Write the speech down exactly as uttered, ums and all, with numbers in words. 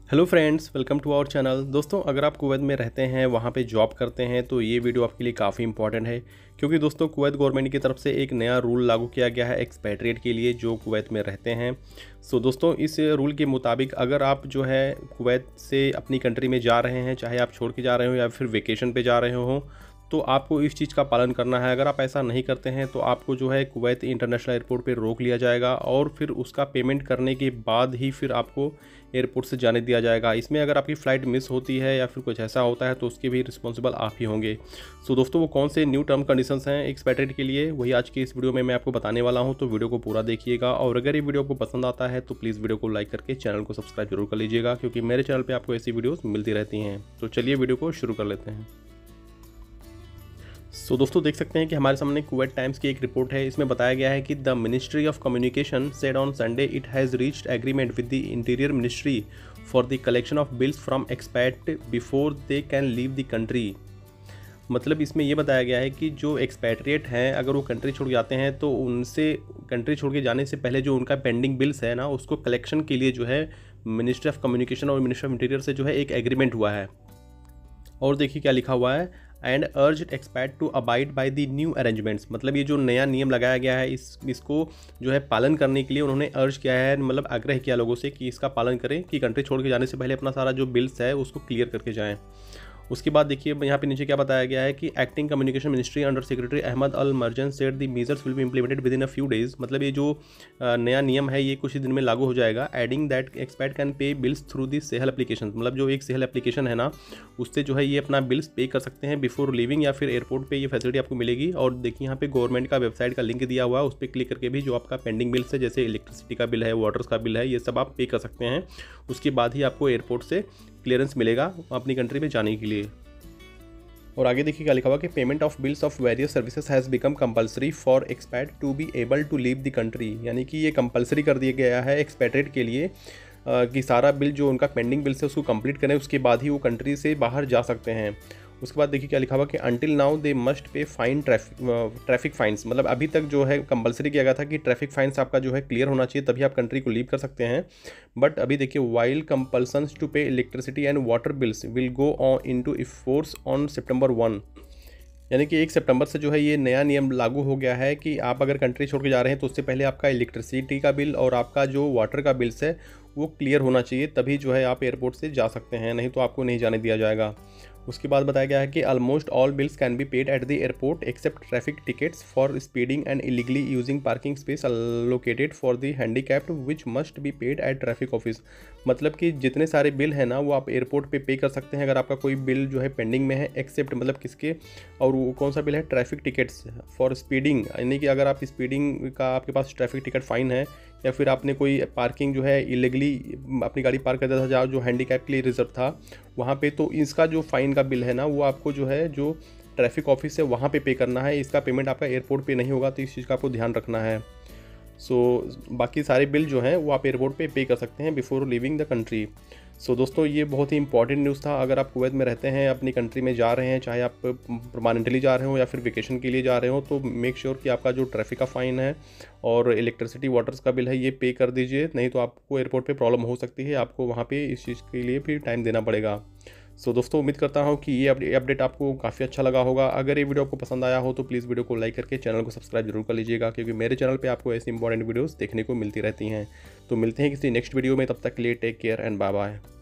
Hello friends, welcome to our channel. दोस्तों, अगर आप कुवैत में रहते हैं, वहाँ पे जॉब करते हैं, तो ये वीडियो आपके लिए काफ़ी इंपॉर्टेंट है, क्योंकि दोस्तों कुवैत गवर्नमेंट की तरफ से एक नया रूल लागू किया गया है एक्सपैट्रिएट के लिए जो कुवैत में रहते हैं। सो दोस्तों, इस रूल के मुताबिक अगर आप जो है कुवैत से अपनी कंट्री में जा रहे हैं, चाहे आप छोड़ के जा रहे हो या फिर वेकेशन पे जा रहे हो, तो आपको इस चीज़ का पालन करना है। अगर आप ऐसा नहीं करते हैं तो आपको जो है कुवैत इंटरनेशनल एयरपोर्ट पे रोक लिया जाएगा और फिर उसका पेमेंट करने के बाद ही फिर आपको एयरपोर्ट से जाने दिया जाएगा। इसमें अगर आपकी फ़्लाइट मिस होती है या फिर कुछ ऐसा होता है तो उसके भी रिस्पॉन्सिबल आप ही होंगे। सो दोस्तों, वो कौन से न्यू टर्म कंडीशंस हैं एक्सपैट्रिएट के लिए, वही आज की इस वीडियो में मैं आपको बताने वाला हूँ। तो वीडियो को पूरा देखिएगा, और अगर ये वीडियो आपको पसंद आता है तो प्लीज़ वीडियो को लाइक करके चैनल को सब्सक्राइब जरूर कर लीजिएगा, क्योंकि मेरे चैनल पर आपको ऐसी वीडियोज़ मिलती रहती हैं। तो चलिए वीडियो को शुरू कर लेते हैं। सो so, दोस्तों देख सकते हैं कि हमारे सामने कुवैत टाइम्स की एक रिपोर्ट है। इसमें बताया गया है कि the ministry of communication said on Sunday it has reached agreement with the interior ministry for the collection of bills from expat before they can leave the country. मतलब इसमें यह बताया गया है कि जो एक्सपैट्रिएट हैं, अगर वो कंट्री छोड़ के जाते हैं तो उनसे कंट्री छोड़ के जाने से पहले जो उनका पेंडिंग बिल्स है ना, उसको कलेक्शन के लिए जो है मिनिस्ट्री ऑफ कम्युनिकेशन और मिनिस्ट्री ऑफ इंटीरियर से जो है एक एग्रीमेंट हुआ है। और देखिए क्या लिखा हुआ है, and urged expat to abide by the new arrangements. मतलब ये जो नया नियम लगाया गया है, इस इसको जो है पालन करने के लिए उन्होंने अर्ज किया है, मतलब आग्रह किया लोगों से कि इसका पालन करें, कि कंट्री छोड़ के जाने से पहले अपना सारा जो बिल्स है उसको क्लियर करके जाएं। उसके बाद देखिए यहाँ पे नीचे क्या बताया गया है कि acting communication ministry under secretary Ahmed Al Marjan said the measures will be implemented within a few days. मतलब ये जो नया नियम है ये कुछ ही दिन में लागू हो जाएगा। Adding that expat can pay bills through the Sahel application. मतलब जो एक सेहल एप्लीकेशन है ना, उससे जो है ये अपना बिल्स पे कर सकते हैं बिफोर लिविंग, या फिर एयरपोर्ट पे ये फैसिलिटी आपको मिलेगी। और देखिए यहाँ पे गवर्नमेंट का वेबसाइट का लिंक दिया हुआ है, उस पर क्लिक करके भी जो आपका पेंडिंग बिल्स है, जैसे इलेक्ट्रिसिटी का बिल है, वाटर्स का बिल है, ये सब आप पे कर सकते हैं। उसके बाद ही आपको एयरपोर्ट से क्लियरेंस मिलेगा अपनी कंट्री में जाने के लिए। और आगे देखिए क्या लिखा हुआ कि payment of bills of various services has become compulsory for expat to be able to leave the country. यानी कि ये कंपलसरी कर दिया गया है एक्सपैट्रिएट के लिए कि सारा बिल जो उनका पेंडिंग बिल्स है उसको कंप्लीट करें, उसके बाद ही वो कंट्री से बाहर जा सकते हैं। उसके बाद देखिए क्या लिखा हुआ कि until now they must pay fine traffic traffic fines. मतलब अभी तक जो है कंपलसरी किया गया था कि ट्रैफिक फाइन्स आपका जो है क्लियर होना चाहिए, तभी आप कंट्री को लीव कर सकते हैं। बट अभी देखिए, while compulsions to pay electricity and water bills will go on into force on September one. यानी कि एक सितंबर से जो है ये नया नियम लागू हो गया है कि आप अगर कंट्री छोड़ के जा रहे हैं तो उससे पहले आपका इलेक्ट्रिसिटी का बिल और आपका जो वाटर का बिल्स है वो क्लियर होना चाहिए, तभी जो है आप एयरपोर्ट से जा सकते हैं, नहीं तो आपको नहीं जाने दिया जाएगा। उसके बाद बताया गया है कि almost all bills can be paid at the airport except traffic tickets for speeding and illegally using parking space allocated for the handicapped which must be paid at traffic office. मतलब कि जितने सारे बिल हैं ना वो आप airport पे पे कर सकते हैं अगर आपका कोई बिल जो है पेंडिंग में है, एक्सेप्ट मतलब किसके, और वो कौन सा बिल है, ट्रैफिक टिकट्स फॉर स्पीडिंग। यानी कि अगर आप स्पीडिंग का आपके पास ट्रैफिक टिकट फ़ाइन है, या फिर आपने कोई पार्किंग जो है इलीगली अपनी गाड़ी पार्क कर दिया था जहाँ जो हैंडीकैप के लिए रिजर्व था वहाँ पे, तो इसका जो फ़ाइन का बिल है ना वो आपको जो है जो ट्रैफिक ऑफिस है वहाँ पे पे करना है। इसका पेमेंट आपका एयरपोर्ट पे नहीं होगा, तो इस चीज़ का आपको ध्यान रखना है। सो so, बाकी सारे बिल जो हैं वो आप एयरपोर्ट पे पे कर सकते हैं before leaving the country. So दोस्तों, ये बहुत ही इंपॉर्टेंट न्यूज़ था। अगर आप कुवैत में रहते हैं, अपनी कंट्री में जा रहे हैं, चाहे आप परमानेंटली जा रहे हो या फिर वेकेशन के लिए जा रहे हो, तो मेक श्योर कि आपका जो ट्रैफिक का फ़ाइन है और इलेक्ट्रिसिटी वाटर्स का बिल है ये पे कर दीजिए, नहीं तो आपको एयरपोर्ट पे प्रॉब्लम हो सकती है, आपको वहाँ पे इस चीज़ के लिए भी टाइम देना पड़ेगा। सो so, दोस्तों, उम्मीद करता हूँ कि ये अपडेट आपको काफ़ी अच्छा लगा होगा। अगर ये वीडियो आपको पसंद आया हो तो प्लीज़ वीडियो को लाइक करके चैनल को सब्सक्राइब जरूर कर लीजिएगा, क्योंकि मेरे चैनल पे आपको ऐसी इंपॉर्टेंट वीडियोस देखने को मिलती रहती हैं। तो मिलते हैं किसी नेक्स्ट वीडियो में, तब तक के लिए take care and bye bye.